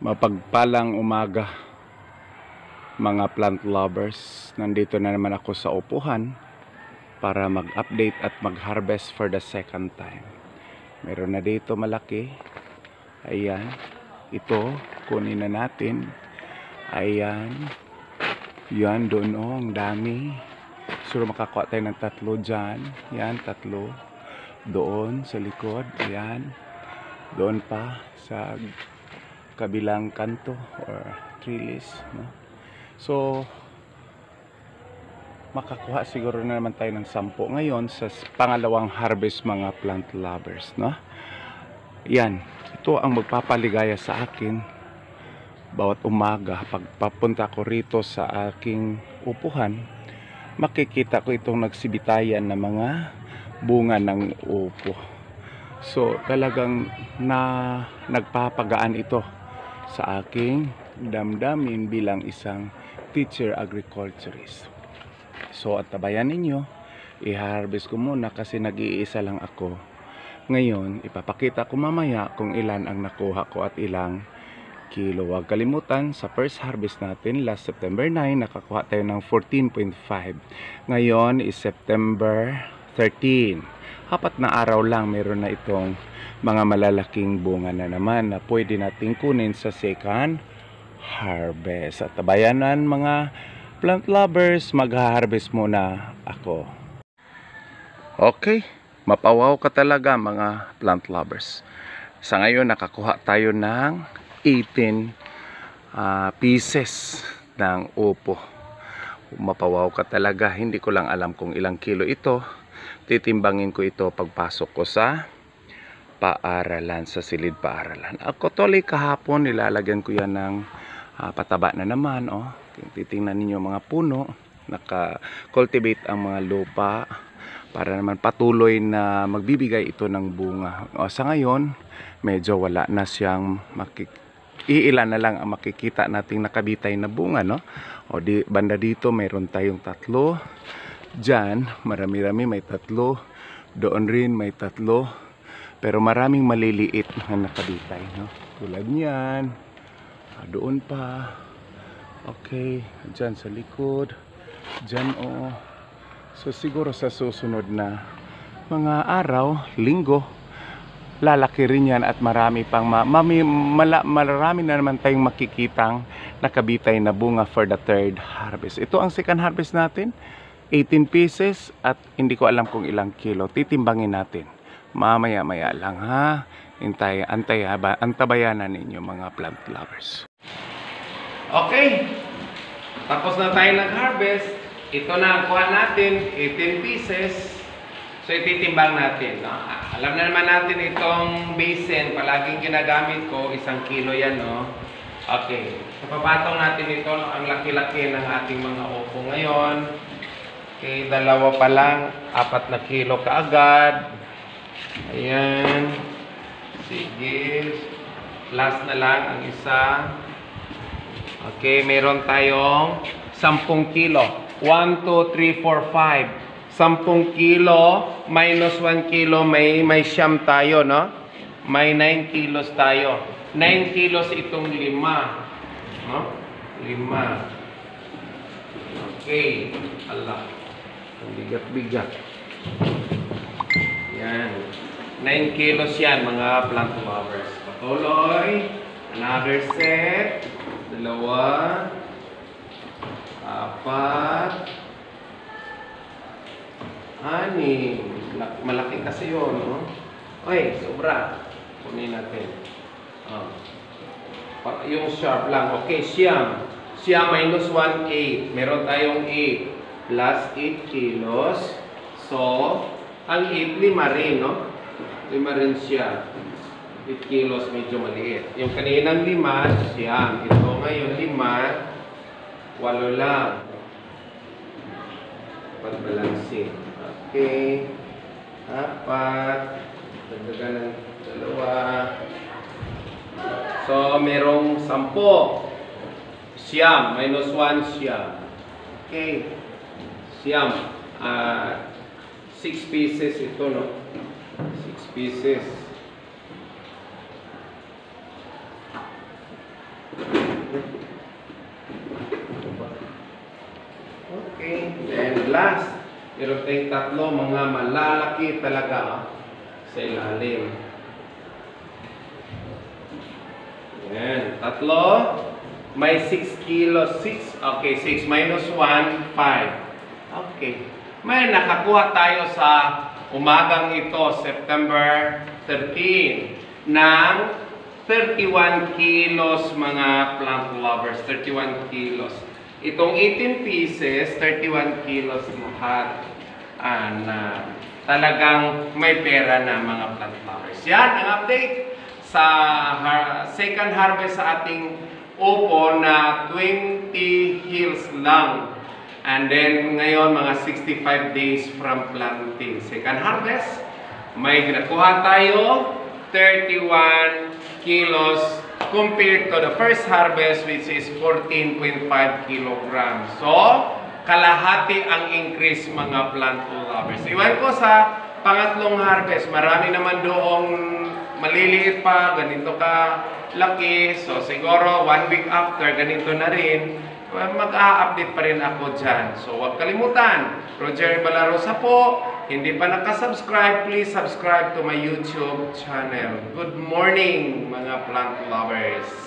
Mapagpalang umaga mga plant lovers. Nandito na naman ako sa upuhan para mag-update at mag-harvest for the second time. Meron na dito malaki. Ayan. Ito, kunin na natin. Ayan. Yan, doon ang dami. So makakuha tayo ng 3 dyan. Yan, 3. Doon sa likod. Ayan. Doon pa sa kabilang kanto or trellis, no? So makakuha siguro na naman tayo ng 10 ngayon sa pangalawang harvest mga plant lovers, no? Yan, ito ang magpapaligaya sa akin bawat umaga pag papunta ko rito sa aking upuhan. Makikita ko itong nagsibitayan na mga bunga ng upo. So talagang nagpapagaan ito sa aking damdamin bilang isang teacher agriculturist. So at tabayan ninyo, i-harvest ko muna kasi nag-iisa lang ako. Ngayon, ipapakita ko mamaya kung ilan ang nakuha ko at ilang kilo. Huwag kalimutan, sa first harvest natin last September 9, nakakuha tayo ng 14.5. Ngayon is September 13. 4 na araw lang meron na itong mga malalaking bunga na naman na pwede natin kunin sa second harvest. At tabayanan mga plant lovers, mag-harvest muna ako. Okay, mapawaw ka talaga mga plant lovers. Sa ngayon nakakuha tayo ng 18 pieces ng upo. Mapawaw ka talaga. Hindi ko lang alam kung ilang kilo ito. Titimbangin ko ito pagpasok ko sa paaralan, sa silid paaralan. Ako tuloy kahapon nilalagyan ko yan ng pataba na naman, oh. Titingnan ninyo mga puno, naka-cultivate ang mga lupa para naman patuloy na magbibigay ito ng bunga. O, sa ngayon medyo wala na siyang iilan na lang ang makikita nating nakabitay na bunga, no? O banda dito mayroon tayong 3 diyan, marami-rami, may 3 doon rin, may 3. Pero maraming maliliit na nakabitay, no? Tulad niyan. Doon pa. Okay. Diyan sa likod. Diyan, oh. So siguro sa susunod na mga araw, linggo, lalaki rin yan at marami pang marami na naman tayong makikitang nakabitay na bunga for the third harvest. Ito ang second harvest natin. 18 pieces at hindi ko alam kung ilang kilo. Titimbangin natin. Mamaya-maya lang, ha. Antabayanan ninyo mga plant lovers. Okay. Tapos na tayo nag-harvest. Ito na ang kuha natin, 18 pieces. So ititimbang natin, no? Alam na naman natin itong basin, palaging ginagamit ko, 1 kilo yan, no? Okay. So papatong natin ito, ang laki-laki ng ating mga upo ngayon. Okay, 2 pa lang, 4 na kilo kaagad. Ayan. Sige. Last na lang ang isa. Okay, meron tayong 10 kilo. 1, 2, 3, 4, 5. 10 kilo minus 1 kilo, may siyam tayo, no? May 9 kilos tayo. 9 kilos itong 5. No? 5. Okay. Allah. Ang bigat-bigat. Yan. 9 kilos yan mga plant lovers. Patuloy. Another set. 2. 4. Ani. Malaki kasi yun, no? Ay, sobra. Kunin natin. Yung sharp lang. Okay, siyam. Siyam minus 1, 8. Meron tayong 8. Plus 8 kilos. So, ang 8, 5 rin, no? 5 rin siya. 8 kilos, medyo maliit. Yung kaninang 5, siyam. Ito ngayon 5, 8 lang. Pagbalansin. Okay. 4. Dagdagan ng 2. So, merong 10. Siyam. Minus 1, siyam. Okay. Siyam. 6 pieces ito, no? 6 pieces. Okay, and last, meron tayong tatlo mga malalaki talaga sa ilalim. Yan, tatlo. May 6 kilos. 6, okay, 6 minus 1, 5. Okay. May nakakuha tayo sa umagang ito, September 13, ng 31 kilos mga plant lovers. 31 kilos. Itong 18 pieces, 31 kilos lahat. Talagang may pera na mga plant lovers. Yan ang update sa second harvest sa ating upo na 20 hills lang. And then ngayon mga 65 days from planting. Second harvest, may nakuha tayo 31 kilos compared to the first harvest which is 14.5 kilograms. So, kalahati ang increase mga plant lovers. Iwan ko sa pangatlong harvest, marami naman doong maliliit pa, ganito ka laki. So, siguro 1 week after, ganito na rin. Mag-a-update pa rin ako dyan. So, huwag kalimutan. Roger Balarosa po. Hindi pa nakasubscribe, please subscribe to my YouTube channel. Good morning, mga plant lovers.